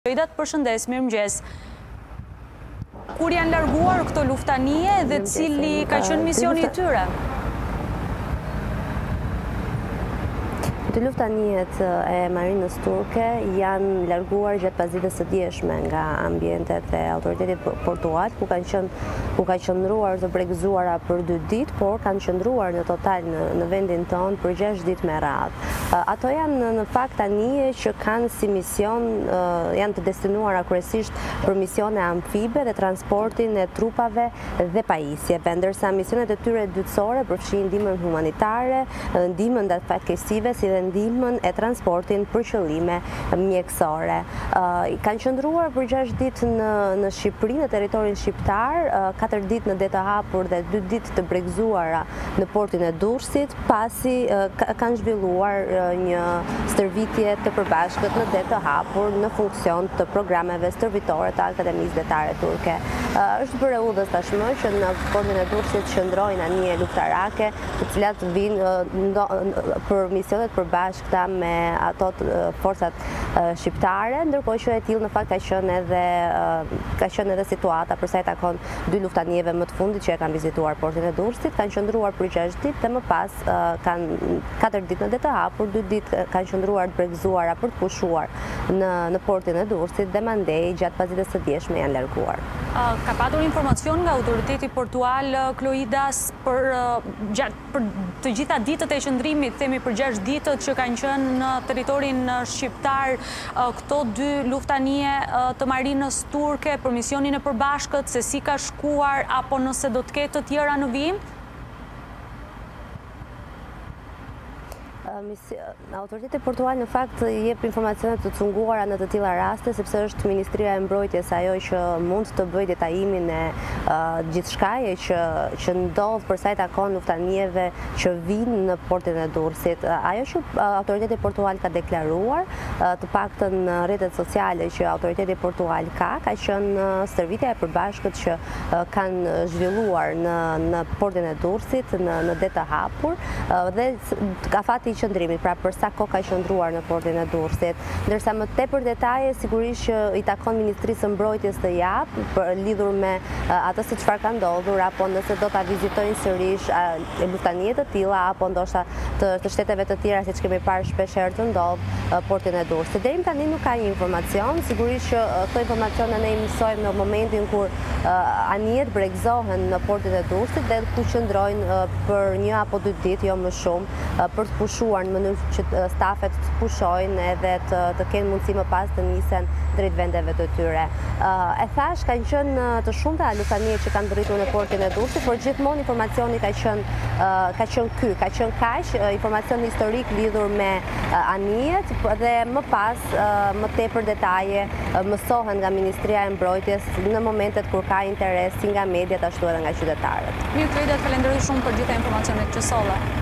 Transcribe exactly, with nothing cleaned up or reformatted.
Idat përshëndes, mirëmëngjes. Kur janë larguar këto luftanie dhe cili ka qenë misioni i tyre? Të luftaniet e marinës turke janë larguar gjatë pasdites së dieshme nga ambientet e autoritetit portuar, ku kanë qenë ku ka qëndruar të bregëzuara për dy ditë, por kanë qëndruar në total në, në vendin tonë për gjashtë ditë me radhë. Ato janë në fakt tani që kanë si mision, janë të destinuara kryesisht për misione amfibe dhe transportin e trupave dhe pajisjeve, ndërsa misionet e tyre dytësore përfshin ndihmën humanitare, ndihmën ndaj fatkeqësive, si dhe ndihmën e transportin për qëllime mjekësore. Kanë qëndruar për gjashtë ditë në, në Shqipëri, në territorin shqiptar, katër ditë në det të hapur dhe dy ditë të bregëzuara në portin e Durrësit, pasi kanë zhvilluar një stërvitje të përbashkët në det të hapur në funksion të programeve stërvitore të Akademisë Detare Turke. Është bërë udhës tashmë që në portin e Durrësit qëndrojnë anije luftarake, të cilat vinë për misionet përbashkëta me ato forcat shqiptare, ndërkohë që e tillë në fakt ka qenë edhe ka qenë edhe situata për sa i takon dy luftanieve më të fundit që e kanë vizituar portin e Durrësit, kanë qëndruar për gjashtë ditë dhe më pas kanë katër ditë në det të hapur, dy ditë kanë qëndruar të bregëzuara për të pushuar në në portin e Durrësit dhe mandej gjatë pasdites së dieshme janë larguar. Ka patur informacion nga autoriteti portual Kloidas për gjatë për të gjitha ditët e qëndrimit, themi për gjashtë ditët që kanë qenë në territorin shqiptar, këto dy luftanie të marinës turke për misionin e përbashkët, se si ka shkuar apo nëse do të ketë të tjera në vijim? Autoriteti portual në fakt jep informacionet të cunguara në të tilla raste, sepse është Ministria e Mbrojtjes ajo që mund të bëjë detajimin e uh, gjithçkaje që që ndodh për sa i takon luftanieve që vinë në portin e Durrësit. Ajo që uh, autoriteti portual ka deklaruar, uh, të paktën në rrjetet sociale që autoriteti portual ka, ka qenë uh, stërvitja e përbashkët që uh, kanë zhvilluar në në portin e Durrësit, në në det të hapur, uh, dhe ka fati qëndrimit, pra për sa kohë ka qëndruar në portin e Durrësit. Ndërsa më tepër detaje sigurisht që i takon Ministrisë së Mbrojtjes të jap për lidhur me atë se çfarë ka ndodhur, apo nëse do ta vizitojnë sërish luftanie të tilla, apo ndoshta të, të shteteve të tjera, siç kemi parë shpesh herë të ndodh portin e Durrësit. Deri tani nuk ka një informacion, sigurisht që këto informacione ne i mësojmë në momentin kur anijet bregëzohen në portin e Durrësit dhe ku qëndrojnë për një apo dy ditë, jo më shumë, për të pushuar në mënyrë që stafet të pushojnë edhe të, të kenë mundësi më pas të nisen drejt vendeve të tyre. Uh, e thash, kanë qenë të shumta luftanie që kanë bërritur në portin e Durrësit, por gjithmonë informacioni ka qenë uh, ka qenë ky, ka qenë kaq, uh, informacion historik lidhur me uh, anijet dhe më pas uh, më tepër detaje uh, mësohen nga Ministria e Mbrojtjes në momentet kur ka interes si nga mediat ashtu edhe nga qytetarët. Mirë, Kloida, falenderoj shumë për gjitha informacionet që solle.